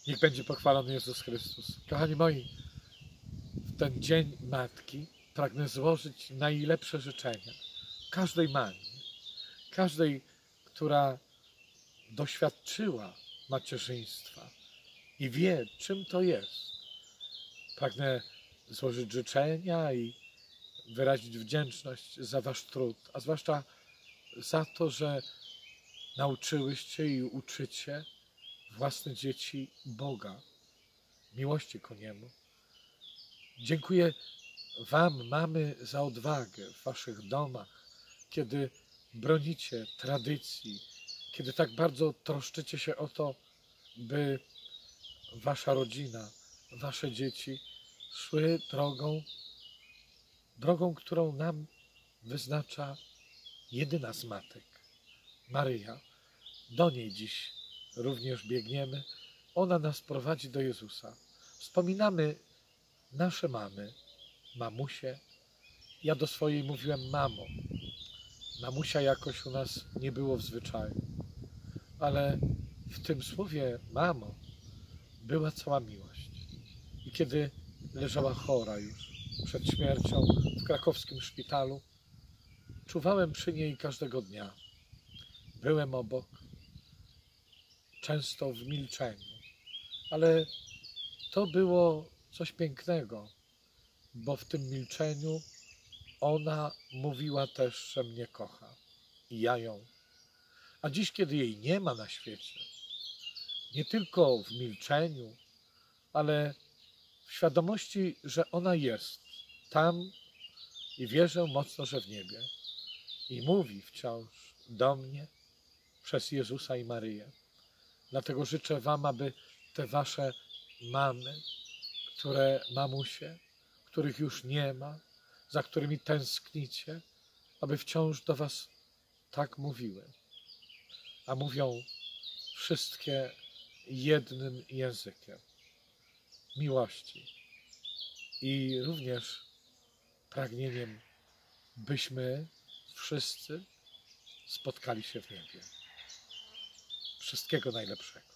Niech będzie pochwalony Jezus Chrystus. Kochani moi, w ten Dzień Matki pragnę złożyć najlepsze życzenia każdej mamie, każdej, która doświadczyła macierzyństwa i wie, czym to jest. Pragnę złożyć życzenia i wyrazić wdzięczność za wasz trud, a zwłaszcza za to, że nauczyłyście i uczycie własne dzieci Boga, miłości ku Niemu. Dziękuję wam, mamy, za odwagę w waszych domach, kiedy bronicie tradycji, kiedy tak bardzo troszczycie się o to, by wasza rodzina, wasze dzieci szły drogą, którą nam wyznacza jedyna z matek, Maryja. Do niej dziś również biegniemy. Ona nas prowadzi do Jezusa. Wspominamy nasze mamy, mamusie. Ja do swojej mówiłem mamo. Mamusia jakoś u nas nie było w zwyczaju. Ale w tym słowie mamo była cała miłość. I kiedy leżała chora już przed śmiercią w krakowskim szpitalu, czuwałem przy niej każdego dnia. Byłem obok, często w milczeniu, ale to było coś pięknego, bo w tym milczeniu ona mówiła też, że mnie kocha i ja ją. A dziś, kiedy jej nie ma na świecie, nie tylko w milczeniu, ale w świadomości, że ona jest tam i wierzę mocno, że w niebie. I mówi wciąż do mnie przez Jezusa i Maryję. Dlatego życzę wam, aby te wasze mamy, mamusie, których już nie ma, za którymi tęsknicie, aby wciąż do was tak mówiły. A mówią wszystkie jednym językiem. Miłości. I również pragnieniem, byśmy wszyscy spotkali się w niebie. Wszystkiego najlepszego.